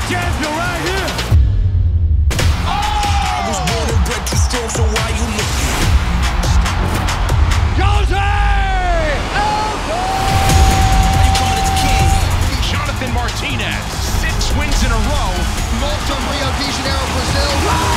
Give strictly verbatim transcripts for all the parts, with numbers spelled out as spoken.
champion right here. I was born and bred too strong, so why you look? Jose Aldo! Are you coming at the king? Jonathan Martinez, six wins in a row. North from Rio de Janeiro, Brazil.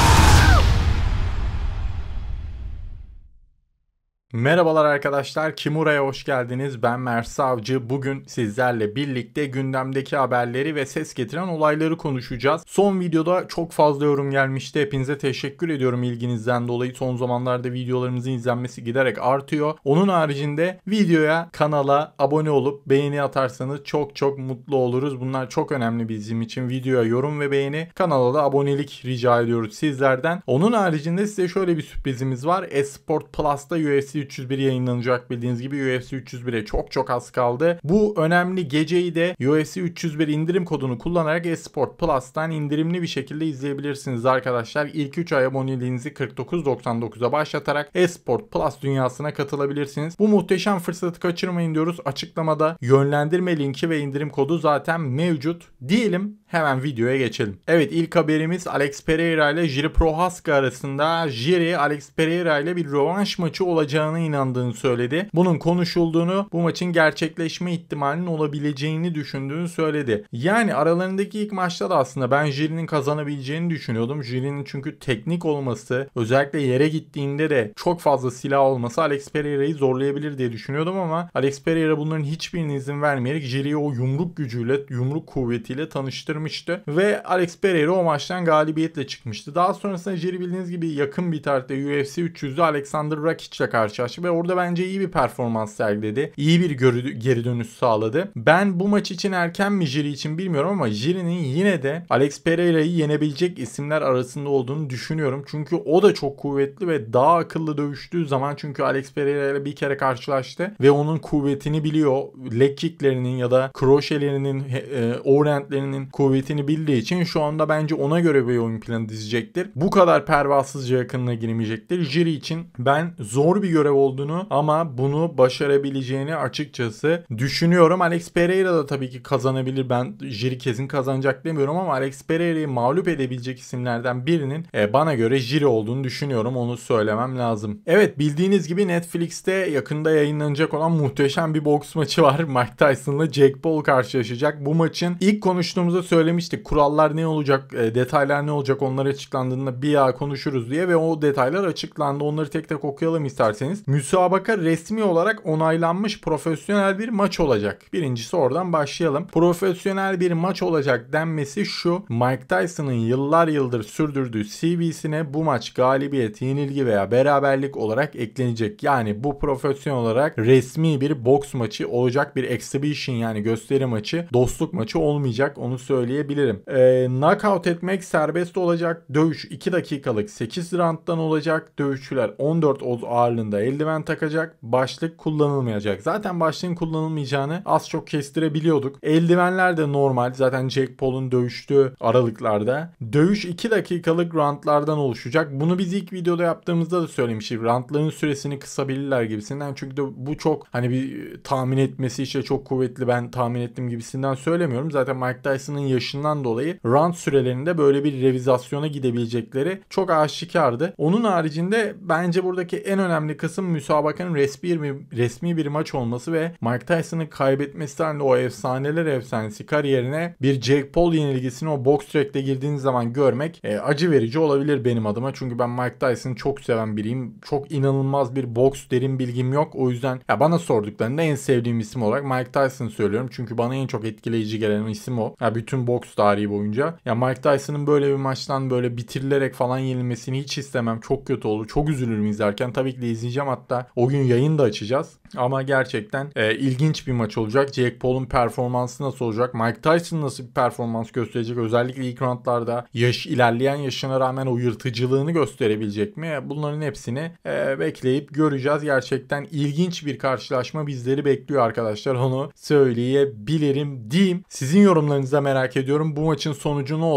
Merhabalar arkadaşlar, Kimura'ya hoş geldiniz. Ben Mert Savcı. Bugün sizlerle birlikte gündemdeki haberleri ve ses getiren olayları konuşacağız. Son videoda çok fazla yorum gelmişti. Hepinize teşekkür ediyorum ilginizden dolayı. Son zamanlarda videolarımızın izlenmesi giderek artıyor. Onun haricinde videoya, kanala abone olup beğeni atarsanız çok çok mutlu oluruz. Bunlar çok önemli bizim için. Videoya yorum ve beğeni, kanala da abonelik rica ediyoruz sizlerden. Onun haricinde size şöyle bir sürprizimiz var. Esport Plus'ta U F C üç yüz bir yayınlanacak, bildiğiniz gibi U F C üç yüz bire çok çok az kaldı. Bu önemli geceyi de U F C üç yüz bir indirim kodunu kullanarak Esport Plus'tan indirimli bir şekilde izleyebilirsiniz arkadaşlar. İlk üç ay aboneliğinizi kırk dokuz doksan dokuza başlatarak Esport Plus dünyasına katılabilirsiniz. Bu muhteşem fırsatı kaçırmayın diyoruz. Açıklamada yönlendirme linki ve indirim kodu zaten mevcut. Diyelim hemen videoya geçelim. Evet, ilk haberimiz Alex Pereira ile Jiri Prochazka arasında. Jiri, Alex Pereira ile bir rövanş maçı olacağına inandığını söyledi. Bunun konuşulduğunu, bu maçın gerçekleşme ihtimalinin olabileceğini düşündüğünü söyledi. Yani aralarındaki ilk maçta da aslında ben Jiri'nin kazanabileceğini düşünüyordum. Jiri'nin çünkü teknik olması, özellikle yere gittiğinde de çok fazla silah olması Alex Pereira'yı zorlayabilir diye düşünüyordum ama Alex Pereira bunların hiçbirine izin vermeyerek Jiri'yi o yumruk gücüyle, yumruk kuvvetiyle tanıştırmıştı ve Alex Pereira o maçtan galibiyetle çıkmıştı. Daha sonrasında Jiri bildiğiniz gibi yakın bir tarihte U F C üç yüzde Alexander Rakic ile karşılaştı ve orada bence iyi bir performans sergiledi. İyi bir geri dönüş sağladı. Ben bu maç için erken mi Jiri için bilmiyorum ama Jiri'nin yine de Alex Pereira'yı yenebilecek isimler arasında olduğunu düşünüyorum. Çünkü o da çok kuvvetli ve daha akıllı dövüştüğü zaman, çünkü Alex Pereira ile bir kere karşılaştı ve onun kuvvetini biliyor. Leg kicklerinin ya da kroşelerinin, e, overhandlerinin kuvvetini bildiği için şu anda bence ona göre bir oyun planı dizecektir. Bu kadar pervasızca yakınına girmeyecektir. Jiri için ben zor bir görev olduğunu ama bunu başarabileceğini açıkçası düşünüyorum. Alex Pereira da tabii ki kazanabilir. Ben Jiri kesin kazanacak demiyorum ama Alex Pereira'yı mağlup edebilecek isimlerden birinin e, bana göre Jiri olduğunu düşünüyorum. Onu söylemem lazım. Evet, bildiğiniz gibi Netflix'te yakında yayınlanacak olan muhteşem bir boks maçı var. Mike Tyson'la Jake Paul karşılaşacak. Bu maçın ilk konuştuğumuzda söylemiştik. Kurallar ne olacak, e, detaylar ne olacak, onlar açıklandığında bir daha konuşuruz diye ve o detaylar açıklandı. Onları tek tek okuyalım isterseniz. Müsabaka resmi olarak onaylanmış profesyonel bir maç olacak. Birincisi oradan başlayalım. Profesyonel bir maç olacak denmesi şu: Mike Tyson'ın yıllar yıldır sürdürdüğü C V'sine bu maç galibiyet, yenilgi veya beraberlik olarak eklenecek. Yani bu profesyonel olarak resmi bir boks maçı olacak, bir exhibition yani gösteri maçı, dostluk maçı olmayacak, onu söyleyebilirim. Ee, knockout etmek serbest olacak. Dövüş iki dakikalık sekiz rounddan olacak. Dövüşçüler on dört oz ağırlığında eldiven takacak. Başlık kullanılmayacak. Zaten başlığın kullanılmayacağını az çok kestirebiliyorduk. Eldivenler de normal. Zaten Jake Paul'un dövüştüğü aralıklarda. Dövüş iki dakikalık roundlardan oluşacak. Bunu biz ilk videoda yaptığımızda da söylemiştik. Roundların süresini kısabilirler gibisinden. Çünkü de bu çok hani bir tahmin etmesi işte çok kuvvetli, ben tahmin ettim gibisinden söylemiyorum. Zaten Mike Tyson'ın yaşından dolayı round sürelerinde böyle bir revizasyona gidebilecekleri çok aşikardı. Onun haricinde bence buradaki en önemli kısım müsabakanın resmi bir, resmi bir maç olması ve Mike Tyson'ın kaybetmesi halinde o efsaneler efsanesi kariyerine bir Jake Paul yenilgisini o box track'te girdiğiniz zaman görmek e, acı verici olabilir benim adıma. Çünkü ben Mike Tyson'ı çok seven biriyim. Çok inanılmaz bir boks derin bilgim yok. O yüzden ya bana sorduklarında en sevdiğim isim olarak Mike Tyson söylüyorum. Çünkü bana en çok etkileyici gelen isim o. Ya bütün boks tarihi boyunca. Ya Mike Tyson'ın böyle bir maçtan böyle bitirilerek falan yenilmesini hiç istemem. Çok kötü olur. Çok üzülürüm izlerken. Tabii ki de izleyeceğim, hatta o gün yayın da açacağız. Ama gerçekten e, ilginç bir maç olacak. Jake Paul'un performansı nasıl olacak? Mike Tyson nasıl bir performans gösterecek? Özellikle ilk roundlarda yaş, ilerleyen yaşına rağmen o yırtıcılığını gösterebilecek mi? Bunların hepsini e, bekleyip göreceğiz. Gerçekten ilginç bir karşılaşma bizleri bekliyor arkadaşlar. Onu söyleyebilirim diyeyim. Sizin yorumlarınızı da merak ediyorum. Bu maçın sonucu ne olur?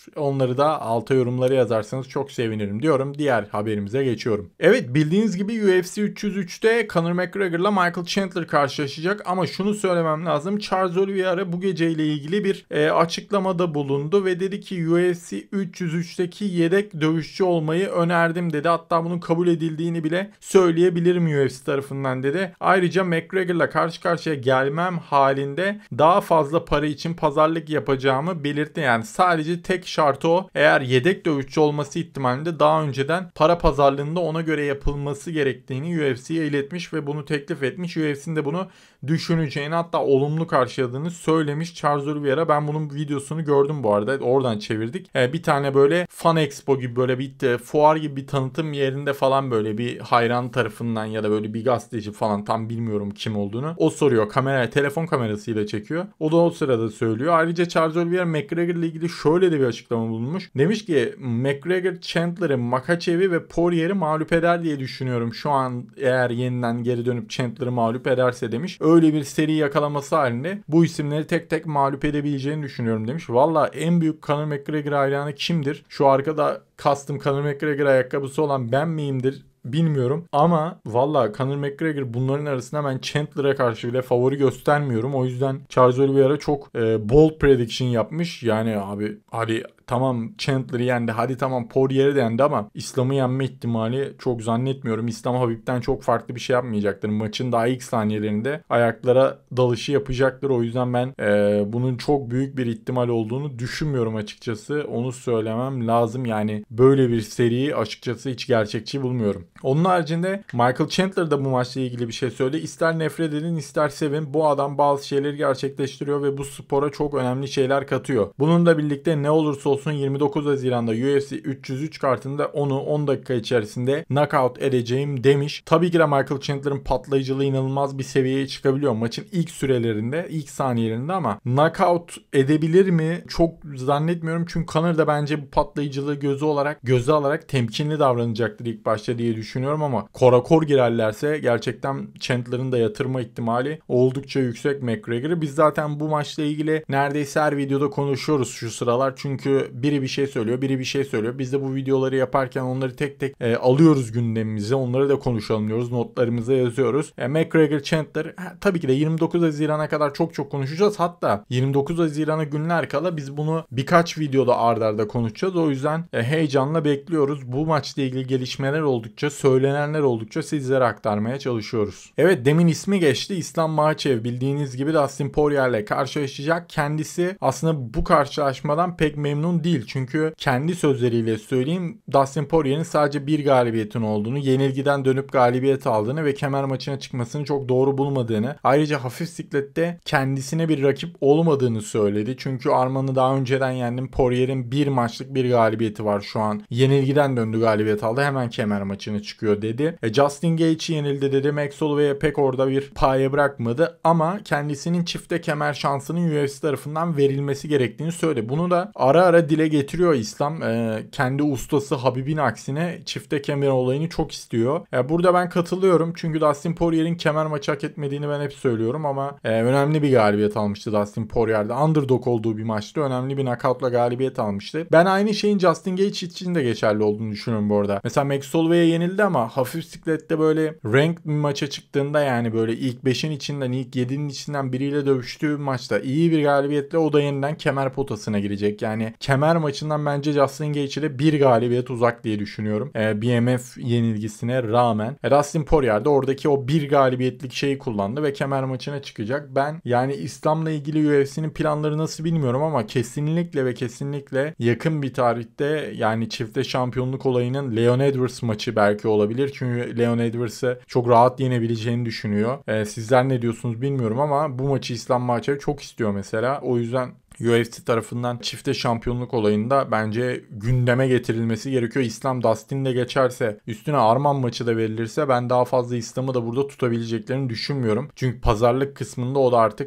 Onları da alta yorumlara yazarsanız çok sevinirim diyorum. Diğer haberimize geçiyorum. Evet, bildiğiniz gibi U F C üç yüz üçte Conor McGregor'la Michael Chandler karşılaşacak ama şunu söylemem lazım. Charles Oliveira bu geceyle ilgili bir e, açıklamada bulundu ve dedi ki U F C üç yüz üçteki yedek dövüşçü olmayı önerdim dedi. Hatta bunun kabul edildiğini bile söyleyebilirim U F C tarafından dedi. Ayrıca McGregor'la karşı karşıya gelmem halinde daha fazla para için pazarlık yapacağımı belirtti. Yani sadece tek şartı o. Eğer yedek dövüşçü olması ihtimalinde daha önceden para pazarlığında ona göre yapılması gerektiğini U F C'ye iletmiş ve bunu teklif etmiş. U F C'nin de bunu düşüneceğini, hatta olumlu karşıladığını söylemiş Charles Oliveira. Ben bunun videosunu gördüm bu arada. Oradan çevirdik. Ee, bir tane böyle Fan Expo gibi böyle bir e, fuar gibi bir tanıtım yerinde falan böyle bir hayran tarafından ya da böyle bir gazeteci falan, tam bilmiyorum kim olduğunu. O soruyor, kameraya telefon kamerasıyla çekiyor. O da o sırada söylüyor. Ayrıca Charles Oliveira McGregor ile ilgili şöyle de bir açıklama bulunmuş. Demiş ki McGregor Chandler'ı, Makachev'i ve Poirier'i mağlup eder diye düşünüyorum. Şu an eğer yeniden geri dönüp Chandler'ı mağlup ederse demiş. Öyle bir seri yakalaması halinde bu isimleri tek tek mağlup edebileceğini düşünüyorum demiş. Valla en büyük Conor McGregor hayranı kimdir? Şu arkada custom Conor McGregor ayakkabısı olan ben miyimdir? Bilmiyorum ama valla Conor McGregor bunların arasında ben Chandler'a karşı bile favori göstermiyorum. O yüzden Charles Oliveira çok e, bold prediction yapmış. Yani abi hadi tamam Chandler'ı yendi, hadi tamam Poirier'i de yendi ama İslam'ı yenme ihtimali çok zannetmiyorum. İslam Habib'den çok farklı bir şey yapmayacaktır. Maçın daha ilk saniyelerinde ayaklara dalışı yapacaktır. O yüzden ben e, bunun çok büyük bir ihtimal olduğunu düşünmüyorum açıkçası. Onu söylemem lazım. Yani böyle bir seriyi açıkçası hiç gerçekçi bulmuyorum. Onun haricinde Michael Chandler da bu maçla ilgili bir şey söyledi. İster nefret edin ister sevin, bu adam bazı şeyleri gerçekleştiriyor ve bu spora çok önemli şeyler katıyor. Bununla birlikte ne olursa olsun yirmi dokuz Haziran'da U F C üç yüz üç kartında onu on dakika içerisinde knockout edeceğim demiş. Tabii ki de Michael Chandler'ın patlayıcılığı inanılmaz bir seviyeye çıkabiliyor maçın ilk sürelerinde, ilk saniyelerinde ama knockout edebilir mi? Çok zannetmiyorum çünkü Conor da bence bu patlayıcılığı gözü olarak göze alarak temkinli davranacaktır ilk başta diye düşünüyorum ama korakor girerlerse gerçekten Chandler'ın da yatırma ihtimali oldukça yüksek McGregor'ı. Biz zaten bu maçla ilgili neredeyse her videoda konuşuyoruz şu sıralar çünkü biri bir şey söylüyor, biri bir şey söylüyor. Biz de bu videoları yaparken onları tek tek e, alıyoruz gündemimize. Onları da konuşalım diyoruz. Notlarımıza yazıyoruz. E, McGregor Chandler ha, tabii ki de yirmi dokuz Haziran'a kadar çok çok konuşacağız. Hatta yirmi dokuz Haziran'a günler kala biz bunu birkaç videoda ard arda konuşacağız. O yüzden e, heyecanla bekliyoruz. Bu maçla ilgili gelişmeler oldukça, söylenenler oldukça sizlere aktarmaya çalışıyoruz. Evet, demin ismi geçti. İslam Makhachev bildiğiniz gibi Dustin Poirier'le karşılaşacak. Kendisi aslında bu karşılaşmadan pek memnun değil. Çünkü kendi sözleriyle söyleyeyim, Dustin Poirier'in sadece bir galibiyetin olduğunu, yenilgiden dönüp galibiyet aldığını ve kemer maçına çıkmasını çok doğru bulmadığını, ayrıca hafif siklette kendisine bir rakip olmadığını söyledi. Çünkü Arman'ı daha önceden yendim. Poirier'in bir maçlık bir galibiyeti var şu an. Yenilgiden döndü, galibiyet aldı. Hemen kemer maçına çıkıyor dedi. E, Justin Gaethje yenildi dedi. Max Holloway'e pek orada bir paye bırakmadı ama kendisinin çifte kemer şansının U F C tarafından verilmesi gerektiğini söyledi. Bunu da ara ara dile getiriyor İslam. E, kendi ustası Habib'in aksine çifte kemer olayını çok istiyor. E, burada ben katılıyorum. Çünkü Dustin Poirier'in kemer maçı hak etmediğini ben hep söylüyorum ama e, önemli bir galibiyet almıştı Dustin Poirier'de. Underdog olduğu bir maçta önemli bir knockoutla galibiyet almıştı. Ben aynı şeyin Justin Gaethje için de geçerli olduğunu düşünüyorum bu arada. Mesela Max Holloway'e yenildi ama hafif siklette böyle ranked bir maça çıktığında, yani böyle ilk beşin içinden, ilk yedinin içinden biriyle dövüştüğü maçta iyi bir galibiyetle o da yeniden kemer potasına girecek. Yani kemer maçından bence Justin Gaethje'de bir galibiyet uzak diye düşünüyorum. E, B M F yenilgisine rağmen. E, Dustin Poirier de oradaki o bir galibiyetlik şeyi kullandı ve kemer maçına çıkacak. Ben yani İslam'la ilgili U F C'nin planları nasıl bilmiyorum ama kesinlikle ve kesinlikle yakın bir tarihte, yani çifte şampiyonluk olayının Leon Edwards maçı belki olabilir. Çünkü Leon Edwards'ı çok rahat yenebileceğini düşünüyor. E, sizler ne diyorsunuz bilmiyorum ama bu maçı İslam Makhachev çok istiyor mesela. O yüzden U F C tarafından çifte şampiyonluk olayında bence gündeme getirilmesi gerekiyor. İslam Dustin'le geçerse, üstüne Arman maçı da verilirse ben daha fazla İslam'ı da burada tutabileceklerini düşünmüyorum. Çünkü pazarlık kısmında o da artık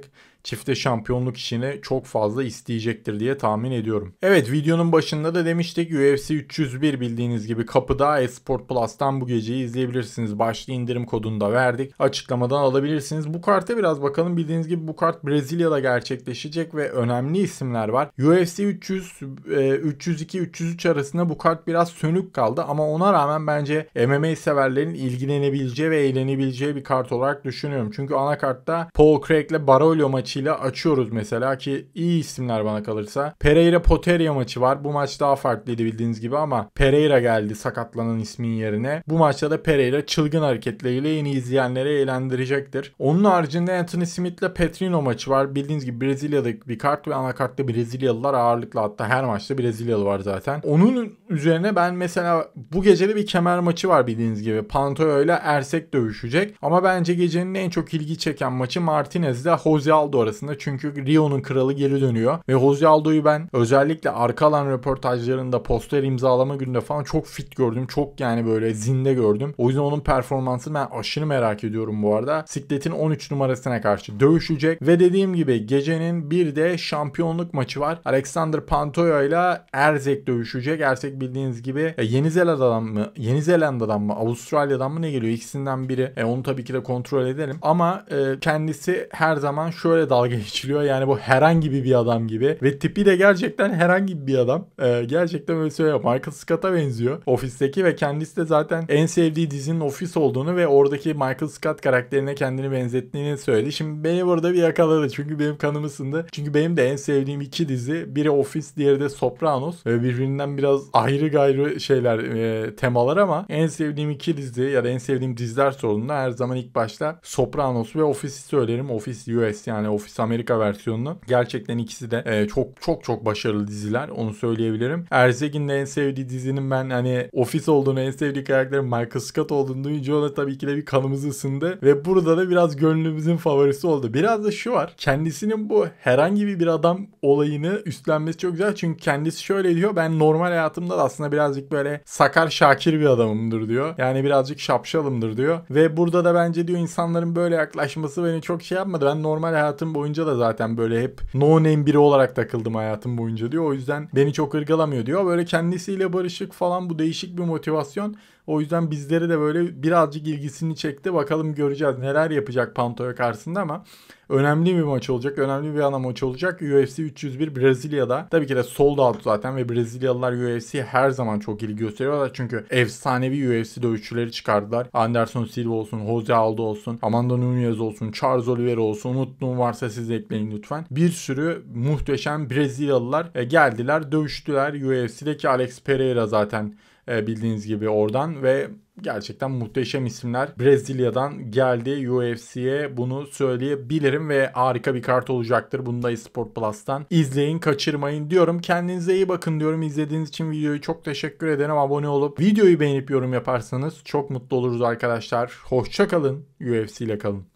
çifte şampiyonluk işini çok fazla isteyecektir diye tahmin ediyorum. Evet, videonun başında da demiştik, U F C üç yüz bir bildiğiniz gibi kapıda. Esport Plus'tan bu geceyi izleyebilirsiniz. Başlı indirim kodunu da verdik. Açıklamadan alabilirsiniz. Bu karta biraz bakalım. Bildiğiniz gibi bu kart Brezilya'da gerçekleşecek ve önemli isimler var. U F C üç yüz, üç yüz iki, üç yüz üç arasında bu kart biraz sönük kaldı ama ona rağmen bence M M A severlerin ilgilenebileceği ve eğlenebileceği bir kart olarak düşünüyorum. Çünkü anakartta Paul Craig ile Barolho maçıyla açıyoruz mesela ki iyi isimler bana kalırsa. Pereira Potieria maçı var. Bu maç daha farklıydı bildiğiniz gibi ama Pereira geldi sakatlanan ismin yerine. Bu maçta da Pereira çılgın hareketleriyle yeni izleyenleri eğlendirecektir. Onun haricinde Anthony Smith ile Petrino maçı var. Bildiğiniz gibi Brezilya'daki bir kart ve anakartta Brezilyalılar ağırlıklı, hatta her maçta Brezilyalı var zaten. Onun üzerine ben mesela bu gece de bir kemer maçı var bildiğiniz gibi. Pantoja ile Erceg dövüşecek. Ama bence gecenin en çok ilgi çeken maçı Martinez ile Jose Aldo arasında. Çünkü Rio'nun kralı geri dönüyor. Ve Jose Aldo'yu ben özellikle arka alan röportajlarında, poster imzalama gününde falan çok fit gördüm. Çok yani böyle zinde gördüm. O yüzden onun performansını ben aşırı merak ediyorum bu arada. Siklet'in on üç numarasına karşı dövüşecek. Ve dediğim gibi gecenin bir de şampiyonluk maçı var. Alexander Pantoja ile Erceg dövüşecek. Erceg bildiğiniz gibi e, Yeni Zelanda'dan mı? Yeni Zelanda'dan mı? Avustralya'dan mı ne geliyor? İkisinden biri. E, onu tabii ki de kontrol edelim. Ama e, kendisi her zaman şöyle dalga geçiliyor. Yani bu herhangi bir adam gibi. Ve tipi de gerçekten herhangi bir adam. E, gerçekten öyle söylüyor. Michael Scott'a benziyor. Ofisteki ve kendisi de zaten en sevdiği dizinin Office olduğunu ve oradaki Michael Scott karakterine kendini benzettiğini söyledi. Şimdi beni burada bir yakaladı. Çünkü benim kanım ısındı. Çünkü benim de en sevdiğim iki dizi. Biri Office, diğeri de Sopranos. Ve birbirinden biraz ayrı gayrı şeyler, e, temalar ama en sevdiğim iki dizi ya da en sevdiğim diziler sorununda her zaman ilk başta Sopranos ve Office'i söylerim. Office U S yani Office Amerika versiyonunu. Gerçekten ikisi de e, çok çok çok başarılı diziler. Onu söyleyebilirim. Erzeg'in de en sevdiği dizinin ben hani Office olduğunu, en sevdiği karakterin Michael Scott olduğunu duyunca ona tabii ki de bir kanımız ısındı. Ve burada da biraz gönlümüzün favorisi oldu. Biraz da şu var. Kendisinin bu herhangi bir adam olayını üstlenmesi çok güzel. Çünkü kendisi şöyle diyor. Ben normal hayatımda da aslında birazcık böyle sakar şakir bir adamımdır diyor. Yani birazcık şapşalımdır diyor. Ve burada da bence diyor insanların böyle yaklaşması beni çok şey yapmadı. Ben normal hayatım boyunca da zaten böyle hep no name biri olarak takıldım hayatım boyunca diyor. O yüzden beni çok ırgalamıyor diyor. Böyle kendisiyle barışık falan, bu değişik bir motivasyon. O yüzden bizleri de böyle birazcık ilgisini çekti. Bakalım göreceğiz neler yapacak Pantoja karşısında ama önemli bir maç olacak. Önemli bir ana maç olacak. U F C üç yüz bir Brezilya'da. Tabii ki de sold out zaten ve Brezilyalılar U F C'ye her zaman çok ilgi gösteriyorlar. Çünkü efsanevi U F C dövüşçüleri çıkardılar. Anderson Silva olsun, Jose Aldo olsun, Amanda Nunes olsun, Charles Oliveira olsun. Unuttuğum varsa siz ekleyin lütfen. Bir sürü muhteşem Brezilyalılar geldiler, dövüştüler. U F C'deki Alex Pereira zaten bildiğiniz gibi oradan ve gerçekten muhteşem isimler Brezilya'dan geldi U F C'ye, bunu söyleyebilirim ve harika bir kart olacaktır. Bunu da Esport Plus'tan izleyin, kaçırmayın diyorum. Kendinize iyi bakın diyorum. İzlediğiniz için videoyu çok teşekkür ederim. Abone olup videoyu beğenip yorum yaparsanız çok mutlu oluruz arkadaşlar. Hoşça kalın. U F C ile kalın.